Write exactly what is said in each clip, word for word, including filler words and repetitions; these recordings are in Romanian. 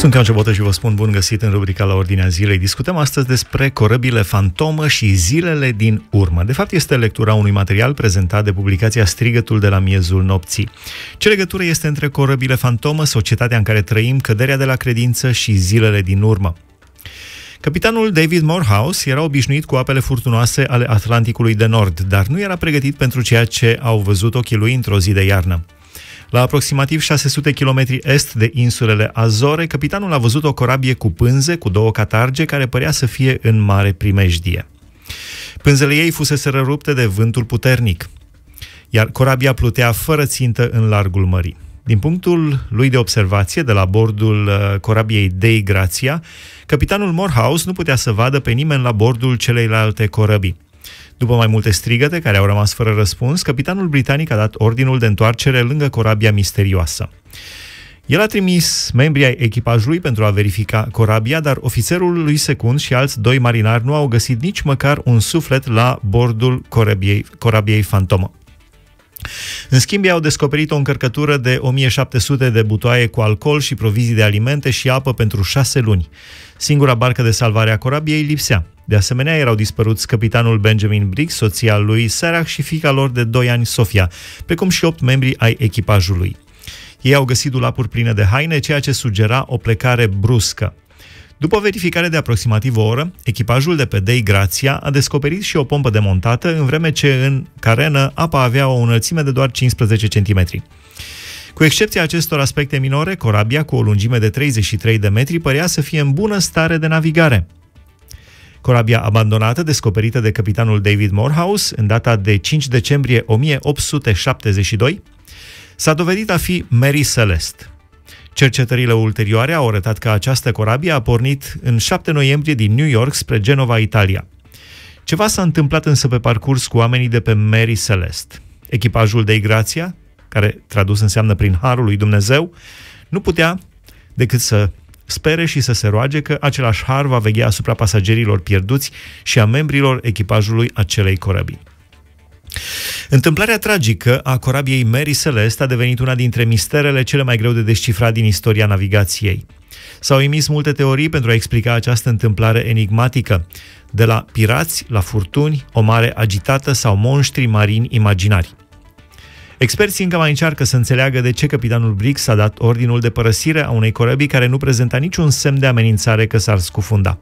Sunt Ioan Ciobotă și vă spun bun găsit în rubrica La Ordinea Zilei. Discutăm astăzi despre corăbile fantomă și zilele din urmă. De fapt, este lectura unui material prezentat de publicația Strigătul de la miezul nopții. Ce legătură este între corăbile fantomă, societatea în care trăim, căderea de la credință și zilele din urmă? Capitanul David Morehouse era obișnuit cu apele furtunoase ale Atlanticului de Nord, dar nu era pregătit pentru ceea ce au văzut ochii lui într-o zi de iarnă. La aproximativ șase sute de kilometri est de insulele Azore, capitanul a văzut o corabie cu pânze, cu două catarge, care părea să fie în mare primejdie. Pânzele ei fuseseră rupte de vântul puternic, iar corabia plutea fără țintă în largul mării. Din punctul lui de observație, de la bordul corabiei Dei Grația, capitanul Morehouse nu putea să vadă pe nimeni la bordul celeilalte corăbii. După mai multe strigăte care au rămas fără răspuns, capitanul britanic a dat ordinul de întoarcere lângă corabia misterioasă. El a trimis membrii ai echipajului pentru a verifica corabia, dar ofițerul lui secund și alți doi marinari nu au găsit nici măcar un suflet la bordul corabiei, corabiei fantomă. În schimb, ei au descoperit o încărcătură de o mie șapte sute de butoaie cu alcool și provizii de alimente și apă pentru șase luni. Singura barcă de salvare a corabiei lipsea. De asemenea, erau dispăruți capitanul Benjamin Briggs, soția lui Sarah și fiica lor de doi ani, Sofia, precum și opt membri ai echipajului. Ei au găsit dulapuri pline de haine, ceea ce sugera o plecare bruscă. După verificare de aproximativ o oră, echipajul de pe Dei Grația a descoperit și o pompă demontată, în vreme ce în carenă apa avea o înălțime de doar cincisprezece centimetri. Cu excepția acestor aspecte minore, corabia, cu o lungime de treizeci și trei de metri, părea să fie în bună stare de navigare. Corabia abandonată, descoperită de capitanul David Morehouse în data de cinci decembrie o mie opt sute șaptezeci și doi, s-a dovedit a fi Mary Celeste. Cercetările ulterioare au arătat că această corabie a pornit în șapte noiembrie din New York spre Genova, Italia. Ceva s-a întâmplat însă pe parcurs cu oamenii de pe Mary Celeste. Echipajul Dei Grația, care tradus înseamnă prin harul lui Dumnezeu, nu putea decât să spere și să se roage că același har va veghea asupra pasagerilor pierduți și a membrilor echipajului acelei corăbii. Întâmplarea tragică a corabiei Mary Celeste a devenit una dintre misterele cele mai greu de descifrat din istoria navigației. S-au emis multe teorii pentru a explica această întâmplare enigmatică, de la pirați la furtuni, o mare agitată sau monștri marini imaginari. Experții încă mai încearcă să înțeleagă de ce capitanul Briggs a dat ordinul de părăsire a unei corăbii care nu prezenta niciun semn de amenințare că s-ar scufunda.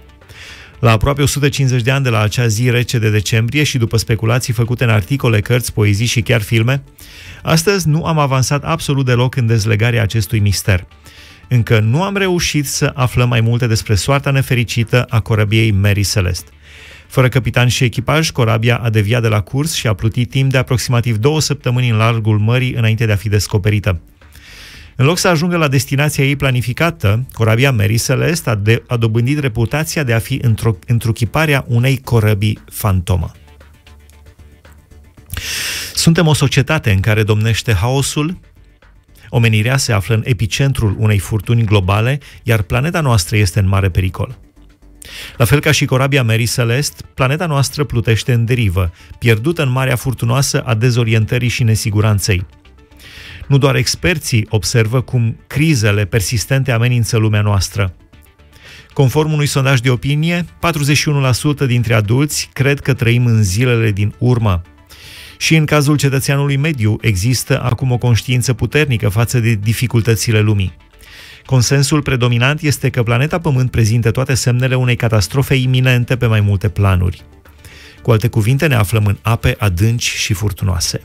La aproape o sută cincizeci de ani de la acea zi rece de decembrie și după speculații făcute în articole, cărți, poezii și chiar filme, astăzi nu am avansat absolut deloc în dezlegarea acestui mister. Încă nu am reușit să aflăm mai multe despre soarta nefericită a corăbiei Mary Celeste. Fără capitan și echipaj, corabia a deviat de la curs și a plutit timp de aproximativ două săptămâni în largul mării înainte de a fi descoperită. În loc să ajungă la destinația ei planificată, corabia Mary Celeste a, de- a dobândit reputația de a fi într-o- întruchiparea unei corăbii fantomă. Suntem o societate în care domnește haosul, omenirea se află în epicentrul unei furtuni globale, iar planeta noastră este în mare pericol. La fel ca și corabia Mary Celeste, planeta noastră plutește în derivă, pierdută în marea furtunoasă a dezorientării și nesiguranței. Nu doar experții observă cum crizele persistente amenință lumea noastră. Conform unui sondaj de opinie, patruzeci și unu la sută dintre adulți cred că trăim în zilele din urmă. Și în cazul cetățeanului mediu există acum o conștiință puternică față de dificultățile lumii. Consensul predominant este că planeta Pământ prezintă toate semnele unei catastrofe iminente pe mai multe planuri. Cu alte cuvinte, ne aflăm în ape adânci și furtunoase.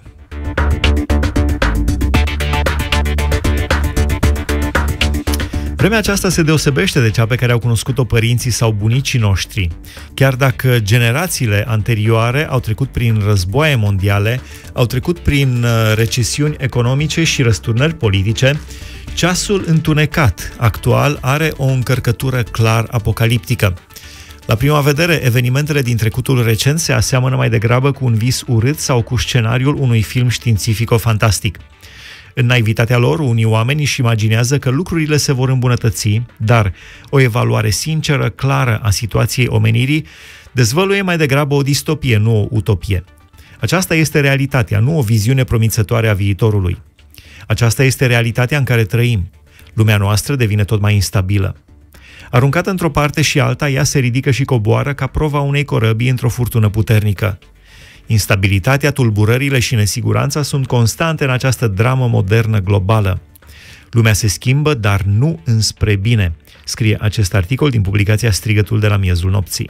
Vremea aceasta se deosebește de cea pe care au cunoscut-o părinții sau bunicii noștri. Chiar dacă generațiile anterioare au trecut prin războaie mondiale, au trecut prin recesiuni economice și răsturnări politice, ceasul întunecat actual are o încărcătură clar apocaliptică. La prima vedere, evenimentele din trecutul recent se aseamănă mai degrabă cu un vis urât sau cu scenariul unui film științifico-fantastic. În naivitatea lor, unii oameni își imaginează că lucrurile se vor îmbunătăți, dar o evaluare sinceră, clară a situației omenirii dezvăluie mai degrabă o distopie, nu o utopie. Aceasta este realitatea, nu o viziune promițătoare a viitorului. Aceasta este realitatea în care trăim. Lumea noastră devine tot mai instabilă. Aruncată într-o parte și alta, ea se ridică și coboară ca prova unei corăbii într-o furtună puternică. Instabilitatea, tulburările și nesiguranța sunt constante în această dramă modernă globală. Lumea se schimbă, dar nu înspre bine, scrie acest articol din publicația Strigătul de la miezul nopții.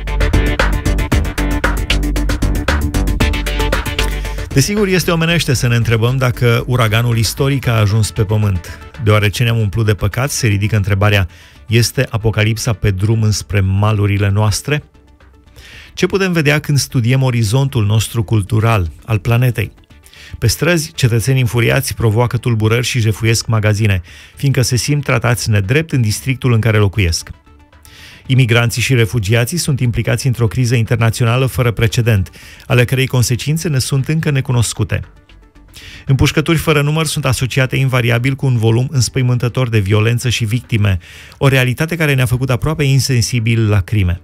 Desigur, este omenește să ne întrebăm dacă uraganul istoric a ajuns pe pământ. Deoarece ne-am umplut de păcat, se ridică întrebarea: este apocalipsa pe drum înspre malurile noastre? Ce putem vedea când studiem orizontul nostru cultural, al planetei? Pe străzi, cetățenii înfuriați provoacă tulburări și jefuiesc magazine, fiindcă se simt tratați nedrept în districtul în care locuiesc. Imigranții și refugiații sunt implicați într-o criză internațională fără precedent, ale cărei consecințe ne sunt încă necunoscute. Împușcături fără număr sunt asociate invariabil cu un volum înspăimântător de violență și victime, o realitate care ne-a făcut aproape insensibili la crime.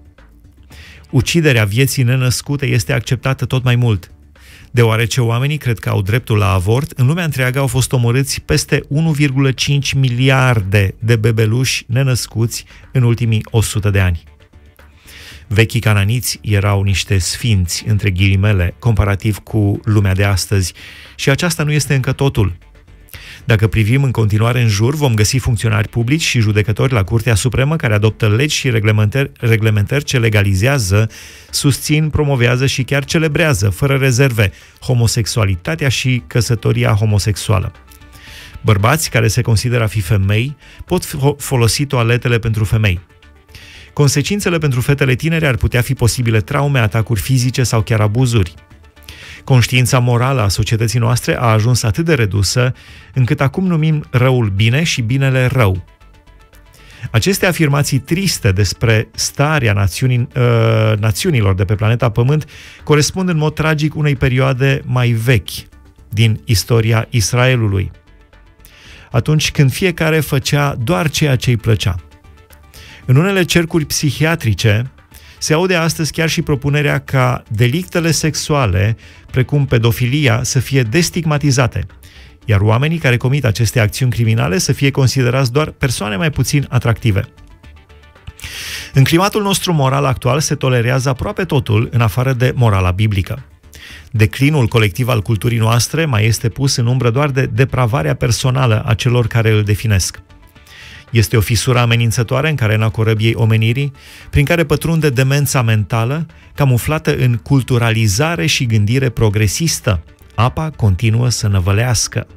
Uciderea vieții nenăscute este acceptată tot mai mult. Deoarece oamenii cred că au dreptul la avort, în lumea întreagă au fost omorâți peste unu virgulă cinci miliarde de bebeluși nenăscuți în ultimii o sută de ani. Vechii cananiți erau niște sfinți, între ghilimele, comparativ cu lumea de astăzi, și aceasta nu este încă totul. Dacă privim în continuare în jur, vom găsi funcționari publici și judecători la Curtea Supremă care adoptă legi și reglementări, reglementări ce legalizează, susțin, promovează și chiar celebrează, fără rezerve, homosexualitatea și căsătoria homosexuală. Bărbați care se consideră a fi femei pot folosi toaletele pentru femei. Consecințele pentru fetele tinere ar putea fi posibile traume, atacuri fizice sau chiar abuzuri. Conștiința morală a societății noastre a ajuns atât de redusă, încât acum numim răul bine și binele rău. Aceste afirmații triste despre starea națiunii, uh, națiunilor de pe planeta Pământ corespund în mod tragic unei perioade mai vechi din istoria Israelului, atunci când fiecare făcea doar ceea ce îi plăcea. În unele cercuri psihiatrice se aude astăzi chiar și propunerea ca delictele sexuale, precum pedofilia, să fie destigmatizate, iar oamenii care comit aceste acțiuni criminale să fie considerați doar persoane mai puțin atractive. În climatul nostru moral actual se tolerează aproape totul, în afară de morala biblică. Declinul colectiv al culturii noastre mai este pus în umbră doar de depravarea personală a celor care îl definesc. Este o fisură amenințătoare în care nacă răbiei omenirii, prin care pătrunde demența mentală, camuflată în culturalizare și gândire progresistă. Apa continuă să năvălească.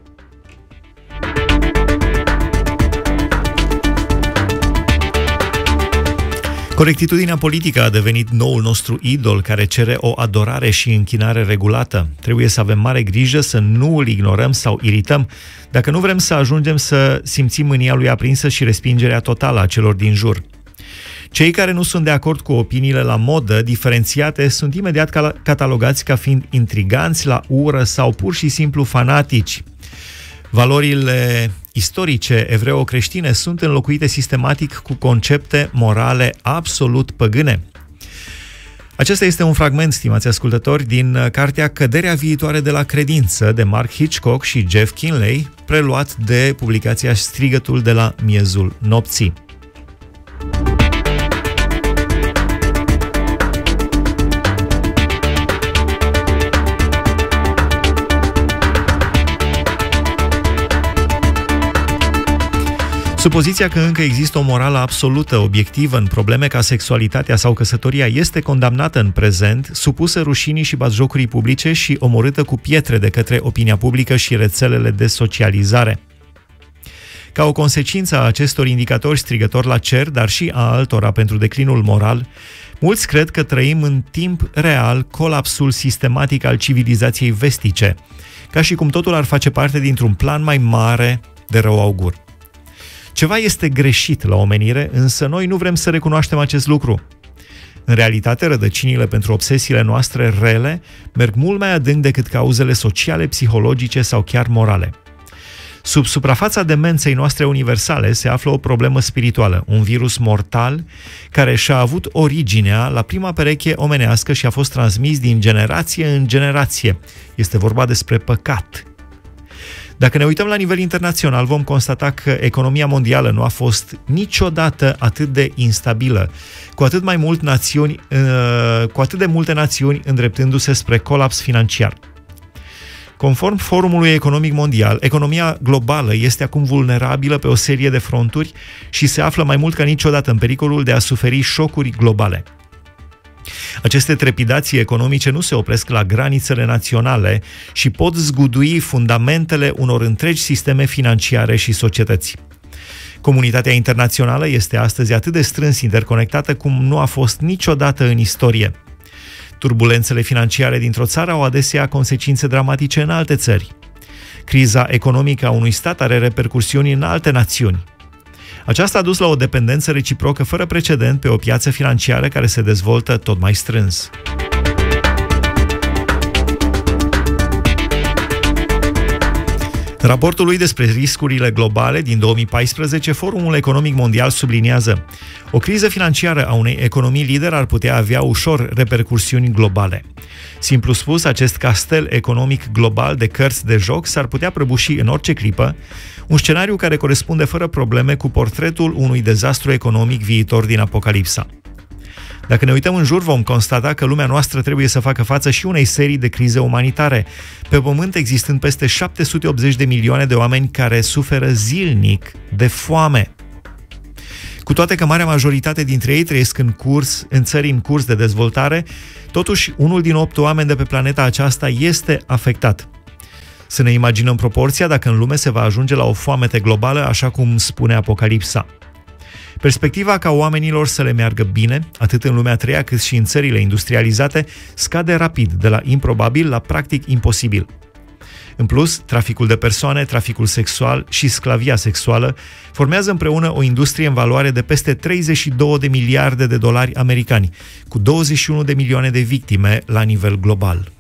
Corectitudinea politică a devenit noul nostru idol care cere o adorare și închinare regulată. Trebuie să avem mare grijă să nu îl ignorăm sau irităm, dacă nu vrem să ajungem să simțim mânia lui aprinsă și respingerea totală a celor din jur. Cei care nu sunt de acord cu opiniile la modă diferențiate sunt imediat catalogați ca fiind intriganți, la ură sau pur și simplu fanatici. Valorile istorice evreo-creștine sunt înlocuite sistematic cu concepte morale absolut păgâne. Acesta este un fragment, stimați ascultători, din cartea Căderea viitoare de la credință de Mark Hitchcock și Jeff Kinley, preluat de publicația Strigătul de la miezul nopții. Supoziția că încă există o morală absolută, obiectivă în probleme ca sexualitatea sau căsătoria este condamnată în prezent, supusă rușinii și batjocurii publice și omorâtă cu pietre de către opinia publică și rețelele de socializare. Ca o consecință a acestor indicatori strigători la cer, dar și a altora pentru declinul moral, mulți cred că trăim în timp real colapsul sistematic al civilizației vestice, ca și cum totul ar face parte dintr-un plan mai mare de rău augur. Ceva este greșit la omenire, însă noi nu vrem să recunoaștem acest lucru. În realitate, rădăcinile pentru obsesiile noastre rele merg mult mai adânc decât cauzele sociale, psihologice sau chiar morale. Sub suprafața demenței noastre universale se află o problemă spirituală, un virus mortal care și-a avut originea la prima pereche omenească și a fost transmis din generație în generație. Este vorba despre păcat. Dacă ne uităm la nivel internațional, vom constata că economia mondială nu a fost niciodată atât de instabilă, cu atât mai mult națiuni, cu atât de multe națiuni îndreptându-se spre colaps financiar. Conform Forumului Economic Mondial, economia globală este acum vulnerabilă pe o serie de fronturi și se află mai mult ca niciodată în pericolul de a suferi șocuri globale. Aceste trepidații economice nu se opresc la granițele naționale și pot zgudui fundamentele unor întregi sisteme financiare și societăți. Comunitatea internațională este astăzi atât de strâns interconectată cum nu a fost niciodată în istorie. Turbulențele financiare dintr-o țară au adesea consecințe dramatice în alte țări. Criza economică a unui stat are repercusiuni în alte națiuni. Aceasta a dus la o dependență reciprocă fără precedent pe o piață financiară care se dezvoltă tot mai strâns. În raportul lui despre riscurile globale din două mii paisprezece, Forumul Economic Mondial subliniază: o criză financiară a unei economii lider ar putea avea ușor repercursiuni globale. Simplu spus, acest castel economic global de cărți de joc s-ar putea prăbuși în orice clipă, un scenariu care corespunde fără probleme cu portretul unui dezastru economic viitor din Apocalipsa. Dacă ne uităm în jur, vom constata că lumea noastră trebuie să facă față și unei serii de crize umanitare, pe pământ existând peste șapte sute optzeci de milioane de oameni care suferă zilnic de foame. Cu toate că marea majoritate dintre ei trăiesc în curs, în țări în curs de dezvoltare, totuși unul din opt oameni de pe planeta aceasta este afectat. Să ne imaginăm proporția dacă în lume se va ajunge la o foamete globală, așa cum spune Apocalipsa. Perspectiva ca oamenilor să le meargă bine, atât în lumea a treia cât și în țările industrializate, scade rapid de la improbabil la practic imposibil. În plus, traficul de persoane, traficul sexual și sclavia sexuală formează împreună o industrie în valoare de peste treizeci și două de miliarde de dolari americani, cu douăzeci și unu de milioane de victime la nivel global.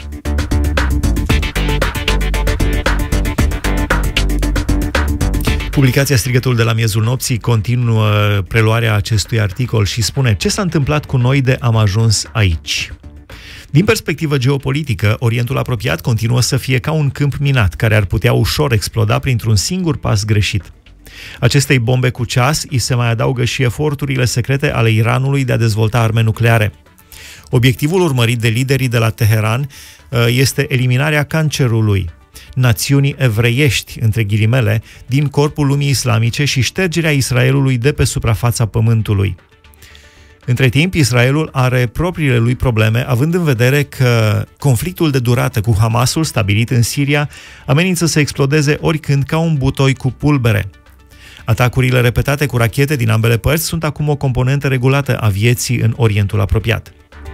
Publicația Strigătul de la miezul nopții continuă preluarea acestui articol și spune: ce s-a întâmplat cu noi de am ajuns aici? Din perspectivă geopolitică, Orientul apropiat continuă să fie ca un câmp minat, care ar putea ușor exploda printr-un singur pas greșit. Acestei bombe cu ceas îi se mai adaugă și eforturile secrete ale Iranului de a dezvolta arme nucleare. Obiectivul urmărit de liderii de la Teheran este eliminarea cancerului, națiunii evreiești, între ghilimele, din corpul lumii islamice și ștergerea Israelului de pe suprafața pământului. Între timp, Israelul are propriile lui probleme, având în vedere că conflictul de durată cu Hamasul, stabilit în Siria, amenință să explodeze oricând ca un butoi cu pulbere. Atacurile repetate cu rachete din ambele părți sunt acum o componentă regulată a vieții în Orientul apropiat.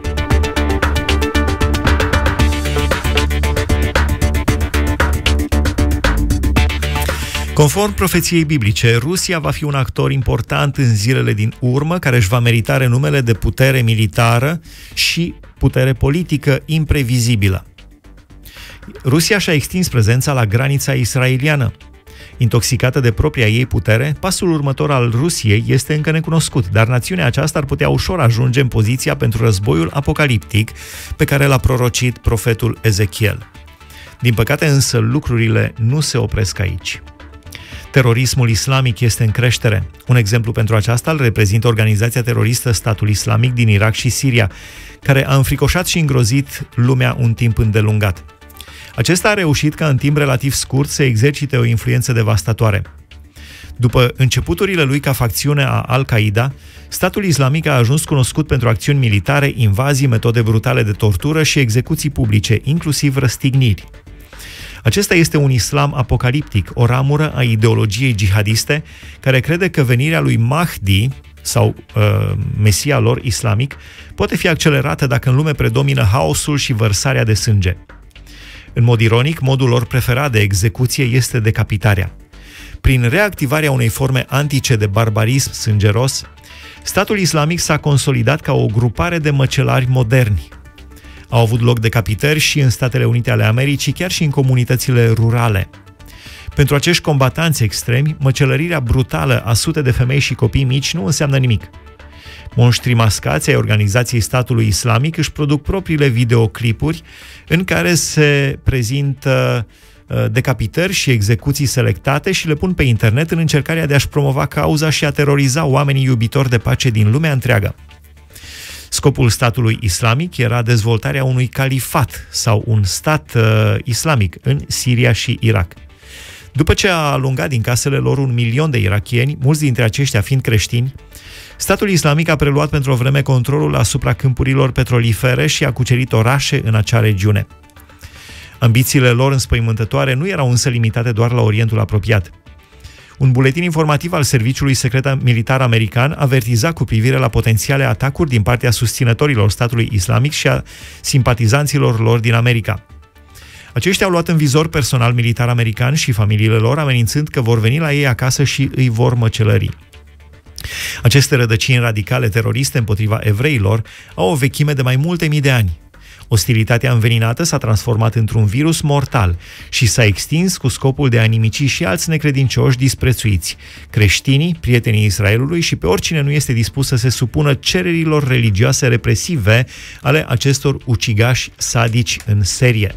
Conform profeției biblice, Rusia va fi un actor important în zilele din urmă, care își va merita renumele de putere militară și putere politică imprevizibilă. Rusia și-a extins prezența la granița israeliană. Intoxicată de propria ei putere, pasul următor al Rusiei este încă necunoscut, dar națiunea aceasta ar putea ușor ajunge în poziția pentru războiul apocaliptic pe care l-a prorocit profetul Ezechiel. Din păcate însă lucrurile nu se opresc aici. Terorismul islamic este în creștere. Un exemplu pentru aceasta îl reprezintă organizația teroristă Statul Islamic din Irak și Siria, care a înfricoșat și îngrozit lumea un timp îndelungat. Acesta a reușit ca în timp relativ scurt să exercite o influență devastatoare. După începuturile lui ca facțiune a Al-Qaeda, Statul Islamic a ajuns cunoscut pentru acțiuni militare, invazii, metode brutale de tortură și execuții publice, inclusiv răstigniri. Acesta este un islam apocaliptic, o ramură a ideologiei jihadiste care crede că venirea lui Mahdi, sau uh, Mesia lor islamic, poate fi accelerată dacă în lume predomină haosul și vărsarea de sânge. În mod ironic, modul lor preferat de execuție este decapitarea. Prin reactivarea unei forme antice de barbarism sângeros, Statul Islamic s-a consolidat ca o grupare de măcelari moderni. Au avut loc decapitări și în Statele Unite ale Americii, chiar și în comunitățile rurale. Pentru acești combatanți extremi, măcelărirea brutală a sute de femei și copii mici nu înseamnă nimic. Monștrii mascați ai organizației Statului Islamic își produc propriile videoclipuri în care se prezintă decapitări și execuții selectate și le pun pe internet în încercarea de a-și promova cauza și a teroriza oamenii iubitori de pace din lumea întreagă. Scopul statului islamic era dezvoltarea unui califat sau un stat uh, islamic în Siria și Irak. După ce a alungat din casele lor un milion de irakieni, mulți dintre aceștia fiind creștini, statul islamic a preluat pentru o vreme controlul asupra câmpurilor petrolifere și a cucerit orașe în acea regiune. Ambițiile lor înspăimântătoare nu erau însă limitate doar la Orientul apropiat. Un buletin informativ al Serviciului Secret Militar American avertiza cu privire la potențiale atacuri din partea susținătorilor statului islamic și a simpatizanților lor din America. Aceștia au luat în vizor personal militar american și familiile lor, amenințând că vor veni la ei acasă și îi vor măcelări. Aceste rădăcini radicale teroriste împotriva evreilor au o vechime de mai multe mii de ani. Ostilitatea înveninată s-a transformat într-un virus mortal și s-a extins cu scopul de a nimici și alți necredincioși disprețuiți, creștinii, prietenii Israelului și pe oricine nu este dispus să se supună cererilor religioase represive ale acestor ucigași sadici în serie.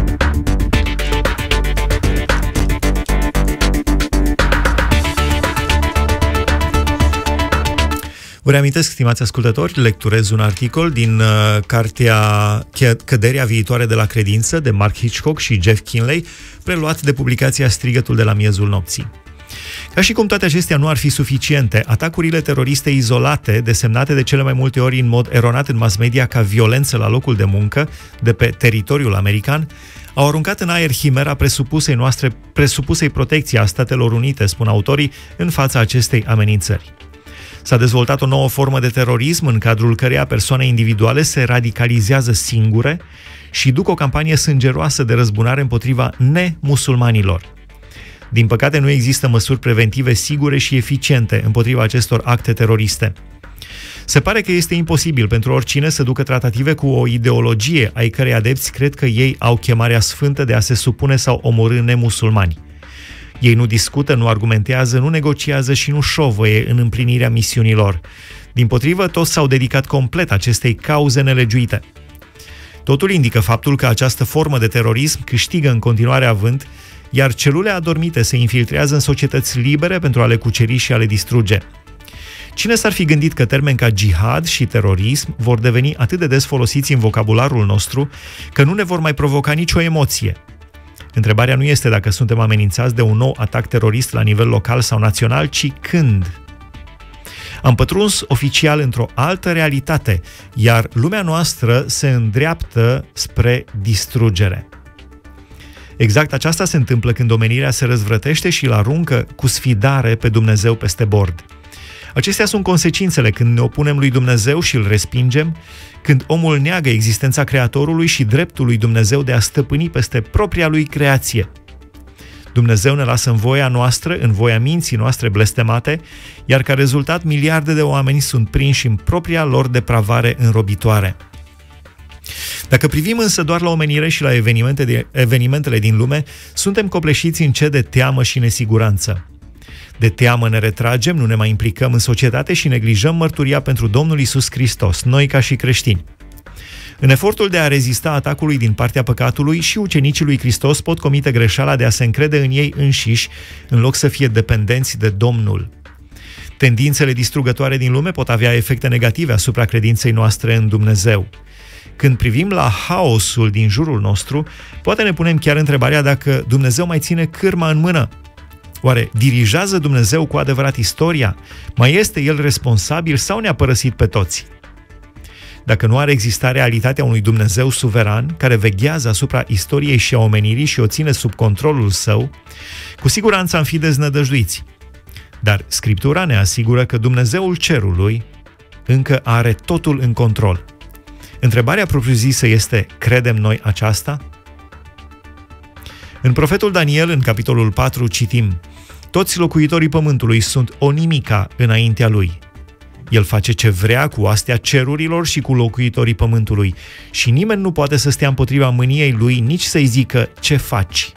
Vă reamintesc, stimați ascultători, lecturez un articol din uh, cartea Căderea viitoare de la credință de Mark Hitchcock și Jeff Kinley, preluat de publicația Strigătul de la miezul nopții. Ca și cum toate acestea nu ar fi suficiente, atacurile teroriste izolate, desemnate de cele mai multe ori în mod eronat în mass media ca violență la locul de muncă, de pe teritoriul american, au aruncat în aer himera presupusei noastre, presupusei protecții a Statelor Unite, spun autorii, în fața acestei amenințări. S-a dezvoltat o nouă formă de terorism în cadrul căreia persoane individuale se radicalizează singure și duc o campanie sângeroasă de răzbunare împotriva nemusulmanilor. Din păcate, nu există măsuri preventive sigure și eficiente împotriva acestor acte teroriste. Se pare că este imposibil pentru oricine să ducă tratative cu o ideologie ai cărei adepți cred că ei au chemarea sfântă de a se supune sau omorî nemusulmani. Ei nu discută, nu argumentează, nu negociază și nu șovăie în împlinirea misiunilor. Dimpotrivă, toți s-au dedicat complet acestei cauze nelegiuite. Totul indică faptul că această formă de terorism câștigă în continuare avânt, iar celule adormite se infiltrează în societăți libere pentru a le cuceri și a le distruge. Cine s-ar fi gândit că termeni ca jihad și terorism vor deveni atât de des folosiți în vocabularul nostru, că nu ne vor mai provoca nicio emoție? Întrebarea nu este dacă suntem amenințați de un nou atac terorist la nivel local sau național, ci când. Am pătruns oficial într-o altă realitate, iar lumea noastră se îndreaptă spre distrugere. Exact aceasta se întâmplă când omenirea se răzvrătește și îl aruncă cu sfidare pe Dumnezeu peste bord. Acestea sunt consecințele când ne opunem lui Dumnezeu și îl respingem, când omul neagă existența Creatorului și dreptul lui Dumnezeu de a stăpâni peste propria lui creație. Dumnezeu ne lasă în voia noastră, în voia minții noastre blestemate, iar ca rezultat miliarde de oameni sunt prinși în propria lor depravare înrobitoare. Dacă privim însă doar la omenire și la evenimente de, evenimentele din lume, suntem copleșiți în ce de teamă și nesiguranță. De teamă ne retragem, nu ne mai implicăm în societate și neglijăm mărturia pentru Domnul Iisus Hristos, noi ca și creștini. În efortul de a rezista atacului din partea păcatului, și ucenicii lui Hristos pot comite greșeala de a se încrede în ei înșiși, în loc să fie dependenți de Domnul. Tendințele distrugătoare din lume pot avea efecte negative asupra credinței noastre în Dumnezeu. Când privim la haosul din jurul nostru, poate ne punem chiar întrebarea dacă Dumnezeu mai ține cârma în mână. Oare dirigează Dumnezeu cu adevărat istoria? Mai este El responsabil sau ne-a părăsit pe toți? Dacă nu ar exista realitatea unui Dumnezeu suveran care veghează asupra istoriei și a omenirii și o ține sub controlul său, cu siguranță am fi deznădăjduiți. Dar Scriptura ne asigură că Dumnezeul cerului încă are totul în control. Întrebarea propriu-zisă este, credem noi aceasta? În profetul Daniel, în capitolul patru, citim: toți locuitorii pământului sunt o nimica înaintea lui. El face ce vrea cu astea cerurilor și cu locuitorii pământului și nimeni nu poate să stea împotriva mâniei lui, nici să-i zică ce faci.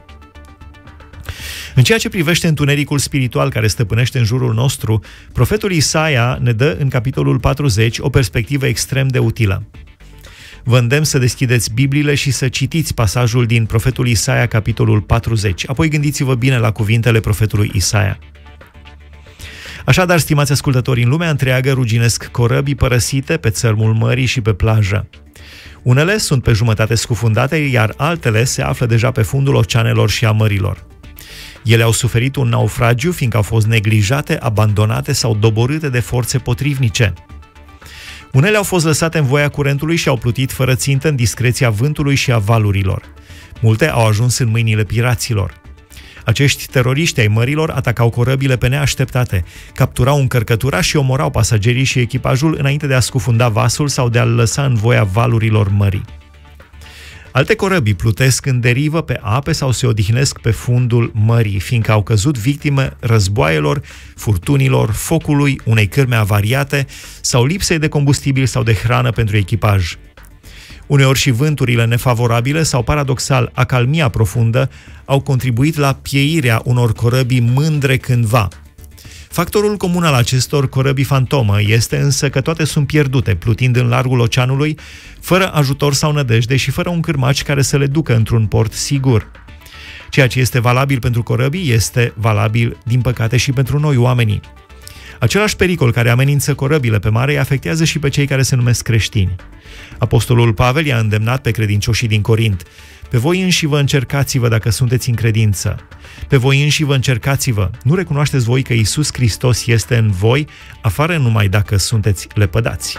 În ceea ce privește întunericul spiritual care stăpânește în jurul nostru, profetul Isaia ne dă în capitolul patruzeci o perspectivă extrem de utilă. Vă îndemn să deschideți Bibliile și să citiți pasajul din profetul Isaia, capitolul patruzeci. Apoi gândiți-vă bine la cuvintele profetului Isaia. Așadar, stimați ascultători, în lumea întreagă ruginesc corăbii părăsite pe țărmul mării și pe plajă. Unele sunt pe jumătate scufundate, iar altele se află deja pe fundul oceanelor și a mărilor. Ele au suferit un naufragiu, fiindcă au fost neglijate, abandonate sau doborâte de forțe potrivnice. Unele au fost lăsate în voia curentului și au plutit fără țintă în discreția vântului și a valurilor. Multe au ajuns în mâinile piraților. Acești teroriști ai mărilor atacau corăbile pe neașteptate, capturau încărcătura și omorau pasagerii și echipajul înainte de a scufunda vasul sau de a-l lăsa în voia valurilor mării. Alte corăbii plutesc în derivă pe ape sau se odihnesc pe fundul mării, fiindcă au căzut victime războaielor, furtunilor, focului, unei cârme avariate sau lipsei de combustibil sau de hrană pentru echipaj. Uneori și vânturile nefavorabile sau, paradoxal, acalmia profundă au contribuit la pieirea unor corăbii mândre cândva. Factorul comun al acestor corăbii fantomă este însă că toate sunt pierdute, plutind în largul oceanului, fără ajutor sau nădejde și fără un cârmaci care să le ducă într-un port sigur. Ceea ce este valabil pentru corăbii este valabil, din păcate, și pentru noi, oamenii. Același pericol care amenință corăbile pe mare îi afectează și pe cei care se numesc creștini. Apostolul Pavel i-a îndemnat pe credincioșii din Corint: pe voi înși vă încercați-vă dacă sunteți în credință. Pe voi înși vă încercați-vă. Nu recunoașteți voi că Iisus Hristos este în voi, afară numai dacă sunteți lepădați.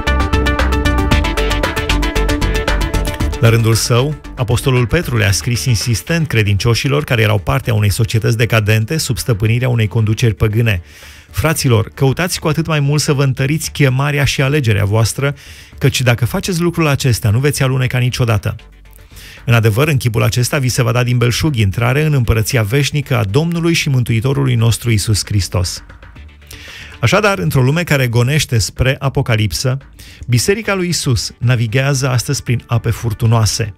La rândul său, apostolul Petru le-a scris insistent credincioșilor care erau parte a unei societăți decadente sub stăpânirea unei conduceri păgâne: fraților, căutați cu atât mai mult să vă întăriți chemarea și alegerea voastră, căci dacă faceți lucrul acesta, nu veți aluneca niciodată. În adevăr, în chipul acesta vi se va da din belșug intrare în împărăția veșnică a Domnului și Mântuitorului nostru Iisus Hristos. Așadar, într-o lume care gonește spre apocalipsă, Biserica lui Iisus navighează astăzi prin ape furtunoase.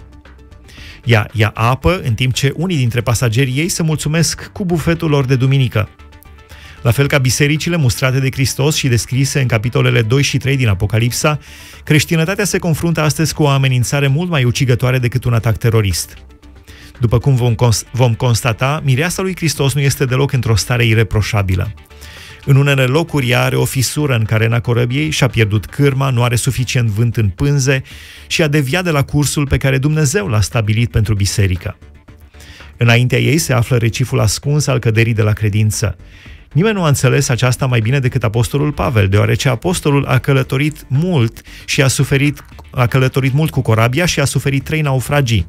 Ea ia apă, în timp ce unii dintre pasagerii ei se mulțumesc cu bufetul lor de duminică. La fel ca bisericile mustrate de Hristos și descrise în capitolele doi și trei din Apocalipsa, creștinătatea se confruntă astăzi cu o amenințare mult mai ucigătoare decât un atac terorist. După cum vom, cons- vom constata, mireasa lui Hristos nu este deloc într-o stare ireproșabilă. În unele locuri ea are o fisură în carena corăbiei, și-a pierdut cârma, nu are suficient vânt în pânze și a deviat de la cursul pe care Dumnezeu l-a stabilit pentru biserică. Înaintea ei se află reciful ascuns al căderii de la credință. Nimeni nu a înțeles aceasta mai bine decât apostolul Pavel, deoarece apostolul a călătorit mult și a suferit, a călătorit mult cu corabia și a suferit trei naufragii.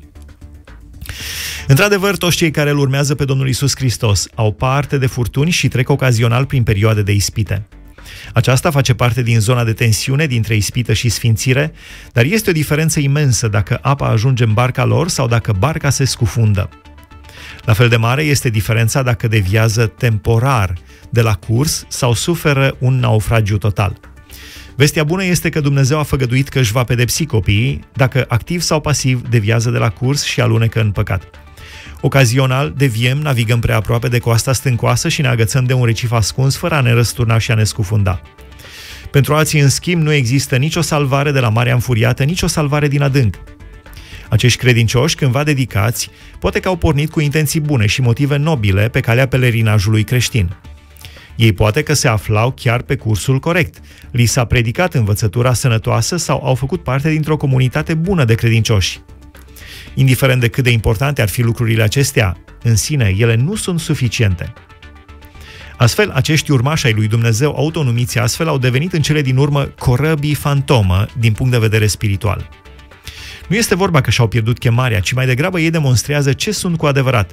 Într-adevăr, toți cei care îl urmează pe Domnul Iisus Hristos au parte de furtuni și trec ocazional prin perioade de ispite. Aceasta face parte din zona de tensiune dintre ispită și sfințire, dar este o diferență imensă dacă apa ajunge în barca lor sau dacă barca se scufundă. La fel de mare este diferența dacă deviază temporar de la curs sau suferă un naufragiu total. Vestea bună este că Dumnezeu a făgăduit că își va pedepsi copiii dacă activ sau pasiv deviază de la curs și alunecă în păcat. Ocazional deviem, navigăm prea aproape de coasta stâncoasă și ne agățăm de un recif ascuns fără a ne răsturna și a ne scufunda. Pentru alții, în schimb, nu există nicio salvare de la marea înfuriată, nicio salvare din adânc. Acești credincioși, cândva dedicați, poate că au pornit cu intenții bune și motive nobile pe calea pelerinajului creștin. Ei poate că se aflau chiar pe cursul corect, li s-a predicat învățătura sănătoasă sau au făcut parte dintr-o comunitate bună de credincioși. Indiferent de cât de importante ar fi lucrurile acestea, în sine, ele nu sunt suficiente. Astfel, acești urmași ai lui Dumnezeu, autonumiți astfel, au devenit în cele din urmă corăbii fantomă din punct de vedere spiritual. Nu este vorba că și-au pierdut chemarea, ci mai degrabă ei demonstrează ce sunt cu adevărat.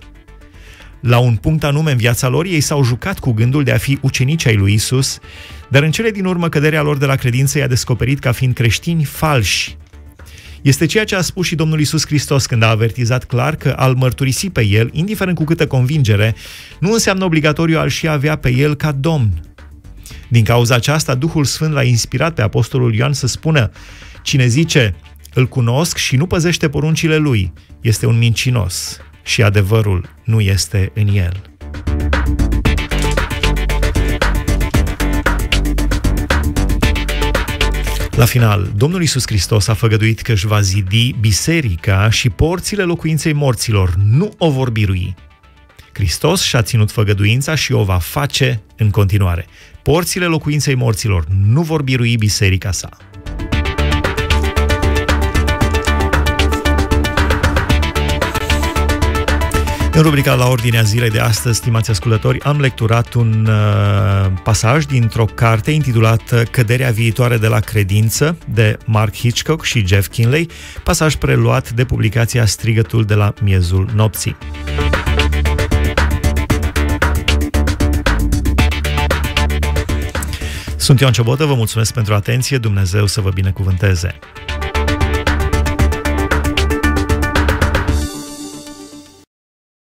La un punct anume în viața lor, ei s-au jucat cu gândul de a fi ucenici ai lui Isus, dar în cele din urmă căderea lor de la credință i-a descoperit ca fiind creștini falși. Este ceea ce a spus și Domnul Iisus Hristos când a avertizat clar că a-L mărturisi pe El, indiferent cu câtă convingere, nu înseamnă obligatoriu a-L și avea pe El ca Domn. Din cauza aceasta, Duhul Sfânt l-a inspirat pe apostolul Ioan să spună: cine zice, îl cunosc și nu păzește poruncile lui, este un mincinos și adevărul nu este în el. La final, Domnul Iisus Hristos a făgăduit că își va zidi biserica și porțile locuinței morților nu o vor birui. Hristos și-a ținut făgăduința și o va face în continuare. Porțile locuinței morților nu vor birui biserica sa. În rubrica La Ordinea Zilei de astăzi, stimați ascultători, am lecturat un uh, pasaj dintr-o carte intitulată Căderea viitoare de la credință, de Mark Hitchcock și Jeff Kinley, pasaj preluat de publicația Strigătul de la miezul nopții. Sunt Ioan Ciobotă, vă mulțumesc pentru atenție, Dumnezeu să vă binecuvânteze!